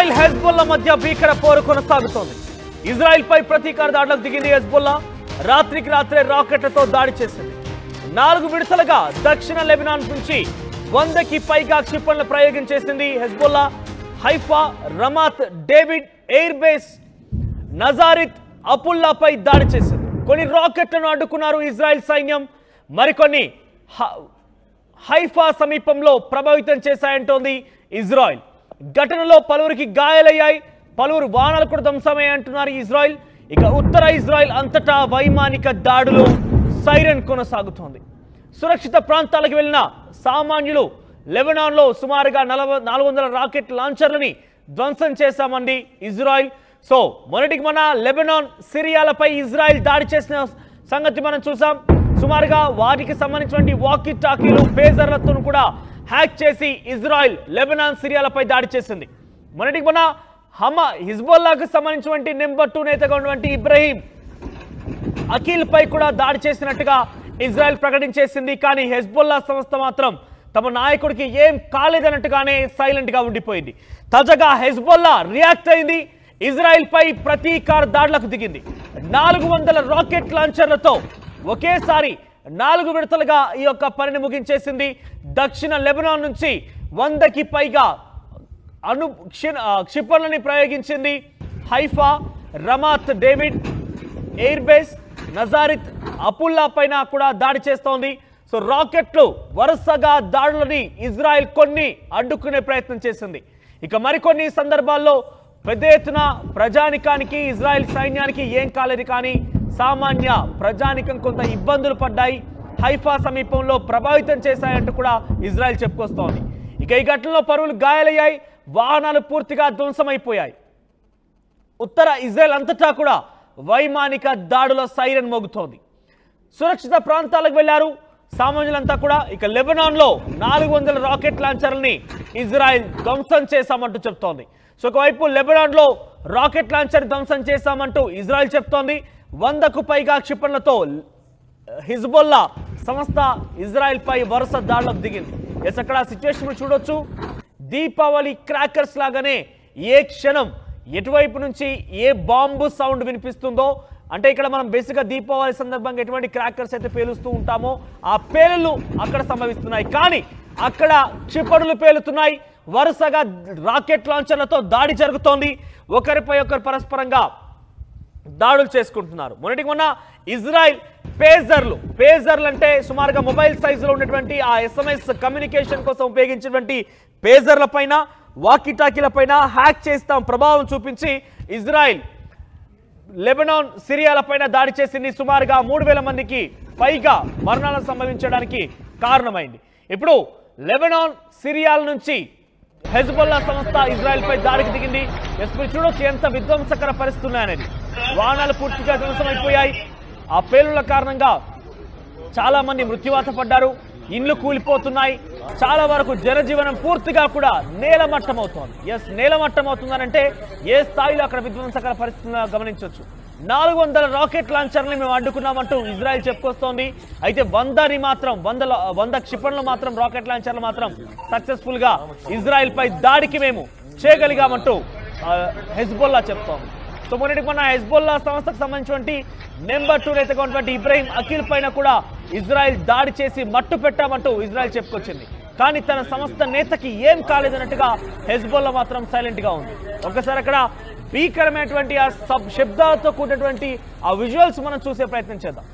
Israel Hezbollah మధ్య భీకర పోరు కొనసాగుతోంది. ఇజ్రాయెల్ పై ప్రతీకార దాడులకు దిగింది హెజ్బుల్లా. రాత్రికి రాత్రే రాకెట్లతో దాడి చేసింది. 4 విడతలుగా దక్షిణ లెబనాన్ నుంచి 100కి పైగా క్షిపణులు ప్రయోగం చేసింది Hezbollah. Haifa, Ramat, David air base, Nazareth, అపుల్లాపై దాడి చేసింది. కొన్ని రాకెట్లను అడ్డుకున్నారు ఇజ్రాయెల్ సైన్యం. మరికొన్ని హైఫా సమీపంలో ప్రభావితం చేశాయంటోంది ఇజ్రాయెల్. ఘటనలో పలువురికి గాయాలయ్యాయి, పలువురు వాహనాలు కూడా ధ్వంసమయ్యాయి అంటున్నారు ఇజ్రాయెల్. ఇక ఉత్తర ఇజ్రాయెల్ అంతటా వైమానిక దాడులు సైరన్ కొనసాగుతోంది. సురక్షిత ప్రాంతాలకు వెళ్లిన సామాన్యులు లెబనాన్లో సుమారుగా 400 రాకెట్ లాంచర్లని ధ్వంసం చేశామండి ఇజ్రాయెల్. సో మొన్నటికి మన లెబనాన్, సిరియాలపై ఇజ్రాయెల్ దాడి చేసిన సంగతి మనం చూసాం. సుమారుగా వాటికి సంబంధించిన వాకీ టాకీలు, పేజర్లతో కూడా హ్యాక్ చేసి ఇజ్రాయెల్ లెబనాన్, సిరియాలపై దాడి చేసింది. మొన్నటికి మన హిజ్బుల్లాకు సంబంధించిన నెంబర్ 2 నేతగా ఉన్నటువంటి ఇబ్రహీం అఖిల్ పై కూడా దాడి చేసినట్టుగా ఇజ్రాయెల్ ప్రకటించేసింది. కానీ హెజ్బుల్లా సంస్థ మాత్రం తమ నాయకుడికి ఏం కాలేదన్నట్టుగానే సైలెంట్ గా ఉండిపోయింది. తాజాగా హెజ్బుల్లా రియాక్ట్ అయింది. ఇజ్రాయెల్ పై ప్రతీకార దాడులకు దిగింది. 400 రాకెట్ లాంచర్లతో ఒకేసారి 4 విడతలుగా ఈ యొక్క పనిని ముగించేసింది. దక్షిణ లెబనాన్ నుంచి 100కి పైగా క్షిపణులని ప్రయోగించింది. Haifa, Ramat, David air base, Nazareth, Afula పైన కూడా దాడి చేస్తోంది. సో రాకెట్లు వరుసగా దాడులని ఇజ్రాయెల్ కొన్ని అడ్డుకునే ప్రయత్నం చేసింది. ఇక మరికొన్ని సందర్భాల్లో పెద్ద ఎత్తున ప్రజానికానికి, ఇజ్రాయెల్ సైన్యానికి ఏం కాలేదు, కానీ సామాన్య ప్రజానికం కొంత ఇబ్బందులు పడ్డాయి, హైఫా సమీపంలో ప్రభావితం చేశాయంటూ కూడా ఇజ్రాయెల్ చెప్పుకొస్తోంది. ఇక ఈ ఘటనలో పరువులు గాయాలయ్యాయి, వాహనాలు పూర్తిగా ధ్వంసమైపోయాయి. ఉత్తర ఇజ్రాయెల్ అంతటా కూడా వైమానిక దాడుల సైరన్ మోగుతోంది. సురక్షిత ప్రాంతాలకు వెళ్లారు సామాన్యులంతా కూడా. ఇక లెబనాన్లో 400 రాకెట్ లాంచర్లని ఇజ్రాయెల్ ధ్వంసం చేశామంటూ చెప్తోంది. సో ఒకవైపు లెబనాన్లో రాకెట్ లాంచర్ ధ్వంసం చేశామంటూ ఇజ్రాయెల్ చెప్తోంది. 100కు పైగా క్షిపణులతో హిజ్బుల్లా సంస్థ ఇజ్రాయెల్ పై వరుస దాడులకు దిగింది. ఎస్, అక్కడ సిచ్యువేషన్ చూడొచ్చు. దీపావళి క్రాకర్స్ లాగానే ఏ క్షణం ఎటువైపు నుంచి ఏ బాంబు సౌండ్ వినిపిస్తుందో, అంటే ఇక్కడ మనం బేసిక్గా దీపావళి సందర్భంగా ఎటువంటి క్రాకర్స్ అయితే పేలుస్తూ ఉంటామో ఆ పేలుళ్ళు అక్కడ సంభవిస్తున్నాయి. కానీ అక్కడ క్షిపణులు పేలుతున్నాయి. వరుసగా రాకెట్ లాంచర్లతో దాడి జరుగుతోంది. ఒకరిపై ఒకరు పరస్పరంగా దాడులు చేసుకుంటున్నారు. మొన్నటికి మొన్న ఇజ్రాయెల్ పేజర్లు అంటే సుమారుగా మొబైల్ సైజులో ఉన్నటువంటి ఆ SMS కమ్యూనికేషన్ కోసం ఉపయోగించినటువంటి పేజర్ల పైన, వాకీ టాకీల పైన హ్యాక్ చేస్తాం ప్రభావం చూపించి ఇజ్రాయెల్ లెబనాన్, సిరియాల పైన దాడి చేసింది. సుమారుగా 3000 మందికి పైగా మరణాలను సంభవించడానికి కారణమైంది. ఇప్పుడు లెబనాన్, సిరియాల నుంచి హెజ్బుల్లా సంస్థ ఇజ్రాయెల్ పై దాడికి దిగింది. మీరు చూడొచ్చు ఎంత విధ్వంసకర పరిస్థితులు ఉన్నాయనేది. వాహనాలు పూర్తిగా ధ్వంసమైపోయాయి. ఆ పేలుళ్ల కారణంగా చాలా మంది మృత్యువాత పడ్డారు, ఇండ్లు కూలిపోతున్నాయి, చాలా వరకు జనజీవనం పూర్తిగా కూడా నేలమట్టం అవుతోంది. ఎస్, నేలమట్టం అవుతుందనంటే ఏ స్థాయిలో అక్కడ విధ్వంసకర పరిస్థితులను గమనించవచ్చు. 400 రాకెట్ లాంచర్ని మేము అడ్డుకున్నామంటూ ఇజ్రాయెల్ చెప్పుకొస్తోంది. అయితే 100 క్షిపణులు మాత్రం, రాకెట్ లాంచర్లు మాత్రం సక్సెస్ఫుల్ గా ఇజ్రాయెల్ పై దాడికి మేము చేయగలిగామంటూ హెజ్బుల్లా చెప్తోంది. సో మొన్నటికి మన హెజ్బుల్లా సంస్థకు సంబంధించినటువంటి నెంబర్ 2 నేతగా ఉన్నటువంటి ఇబ్రహీం అఖిల్ పైన కూడా ఇజ్రాయెల్ దాడి చేసి మట్టు పెట్టామంటూ ఇజ్రాయెల్ చెప్పుకొచ్చింది. కానీ తన సంస్థ నేతకి ఏం కాలేదన్నట్టుగా హెజ్బుల్లా మాత్రం సైలెంట్ గా ఉంది. ఒకసారి అక్కడ భీకరమైనటువంటి ఆ శబ్దాలతో కూడినటువంటి ఆ విజువల్స్ మనం చూసే ప్రయత్నం చేద్దాం.